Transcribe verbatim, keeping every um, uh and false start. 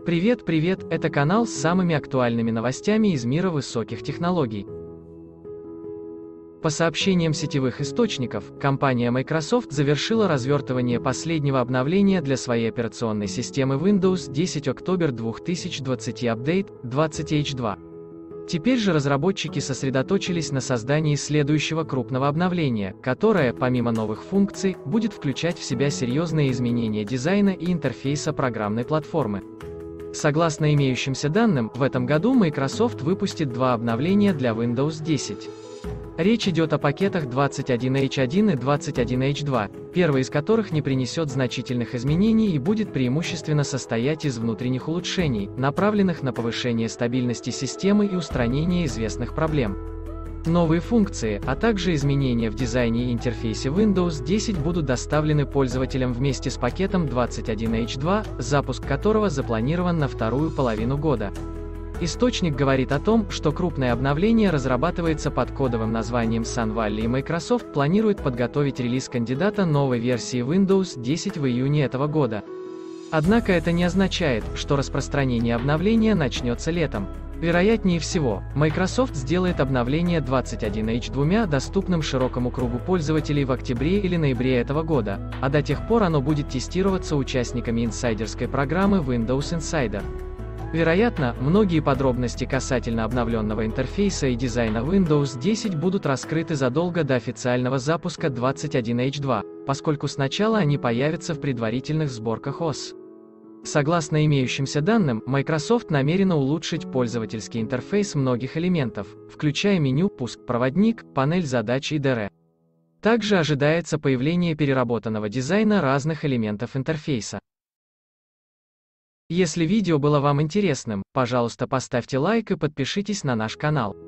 Привет, привет, это канал с самыми актуальными новостями из мира высоких технологий. По сообщениям сетевых источников, компания Microsoft завершила развертывание последнего обновления для своей операционной системы Windows десять октября две тысячи двадцатого Update двадцать эйч два. Теперь же разработчики сосредоточились на создании следующего крупного обновления, которое, помимо новых функций, будет включать в себя серьезные изменения дизайна и интерфейса программной платформы. Согласно имеющимся данным, в этом году Microsoft выпустит два обновления для Windows десять. Речь идет о пакетах двадцать один эйч один и двадцать один эйч два, первый из которых не принесет значительных изменений и будет преимущественно состоять из внутренних улучшений, направленных на повышение стабильности системы и устранение известных проблем. Новые функции, а также изменения в дизайне и интерфейсе Windows десять будут доставлены пользователям вместе с пакетом двадцать один эйч два, запуск которого запланирован на вторую половину года. Источник говорит о том, что крупное обновление разрабатывается под кодовым названием Sun Valley, и Microsoft планирует подготовить релиз кандидата новой версии Windows десять в июне этого года. Однако это не означает, что распространение обновления начнется летом. Вероятнее всего, Microsoft сделает обновление двадцать один эйч два доступным широкому кругу пользователей в октябре или ноябре этого года, а до тех пор оно будет тестироваться участниками инсайдерской программы Windows Insider. Вероятно, многие подробности касательно обновленного интерфейса и дизайна Windows десять будут раскрыты задолго до официального запуска двадцать один эйч два, поскольку сначала они появятся в предварительных сборках о эс. Согласно имеющимся данным, Microsoft намерена улучшить пользовательский интерфейс многих элементов, включая меню, пуск-проводник, панель задач и ди эр. Также ожидается появление переработанного дизайна разных элементов интерфейса. Если видео было вам интересным, пожалуйста, поставьте лайк и подпишитесь на наш канал.